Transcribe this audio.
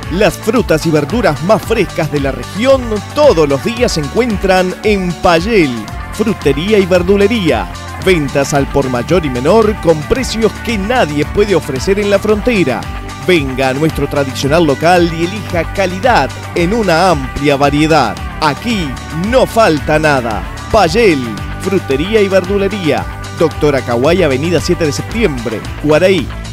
Las frutas y verduras más frescas de la región todos los días se encuentran en Payel, frutería y verdulería. Ventas al por mayor y menor con precios que nadie puede ofrecer en la frontera. Venga a nuestro tradicional local y elija calidad en una amplia variedad. Aquí no falta nada. Payel, frutería y verdulería. Doctor Acahuay, Avenida 7 de Septiembre, Guaraí.